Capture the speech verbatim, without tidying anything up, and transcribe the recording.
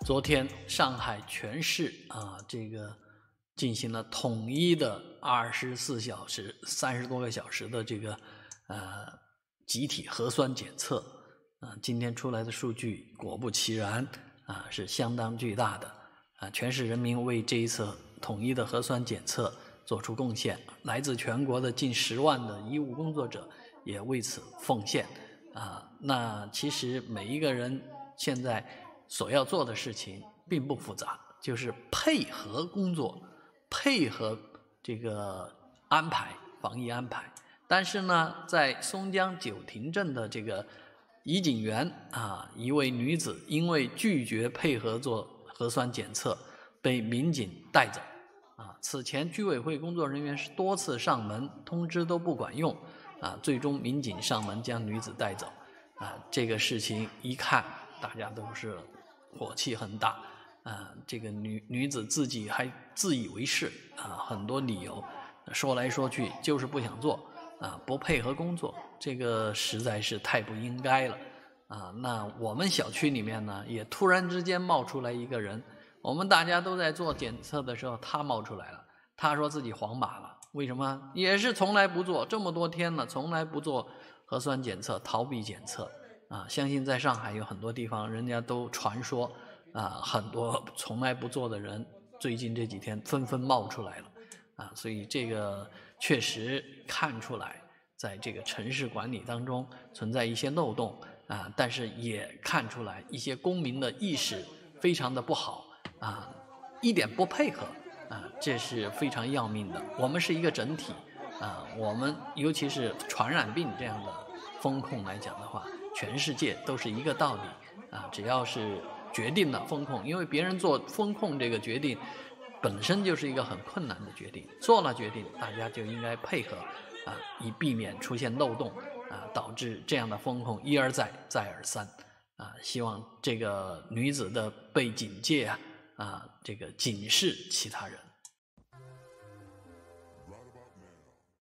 昨天上海全市啊，这个进行了统一的二十四小时、三十多个小时的这个呃集体核酸检测啊。今天出来的数据果不其然啊，是相当巨大的啊！全市人民为这一次统一的核酸检测做出贡献，来自全国的近十万的医务工作者也为此奉献啊。那其实每一个人现在所要做的事情并不复杂，就是配合工作，配合这个安排防疫安排。但是呢，在松江九亭镇的这个怡景园啊，一位女子因为拒绝配合做核酸检测，被民警带走啊。此前居委会工作人员是多次上门通知都不管用啊，最终民警上门将女子带走啊。这个事情一看，大家都是火气很大啊！这个女女子自己还自以为是啊，很多理由说来说去就是不想做啊，不配合工作，这个实在是太不应该了啊！那我们小区里面呢，也突然之间冒出来一个人，我们大家都在做检测的时候，他冒出来了，他说自己黄码了，为什么？也是从来不做，这么多天了，从来不做核酸检测，逃避检测。啊，相信在上海有很多地方，人家都传说啊，很多从来不做的人，最近这几天纷纷冒出来了啊，所以这个确实看出来，在这个城市管理当中存在一些漏洞啊，但是也看出来一些公民的意识非常的不好啊，一点不配合啊，这是非常要命的。我们是一个整体啊，我们尤其是传染病这样的风控来讲的话，全世界都是一个道理啊！只要是决定了风控，因为别人做风控这个决定本身就是一个很困难的决定，做了决定，大家就应该配合啊，以避免出现漏洞啊，导致这样的风控一而再，再而三啊！希望这个女子的被警戒啊啊，这个警示其他人。